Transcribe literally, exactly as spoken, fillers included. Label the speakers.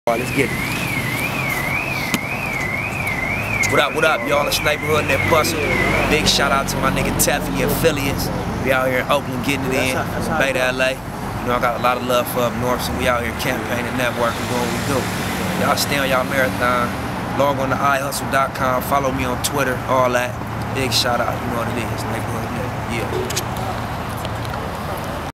Speaker 1: All right, let's get it. What up, what up, y'all? It's Neighborhood and that Bustle. Big shout out to my nigga Tef and A F F I L A T E S. We out here in Oakland getting it in, from Bay to L A. You know, I got a lot of love for up north, so we out here campaigning, networking, doing what we do. Y'all stay on y'all marathon. Log on to I hustle dot com. Follow me on Twitter, all that. Big shout out, you know what it is. Neighborhood, yeah.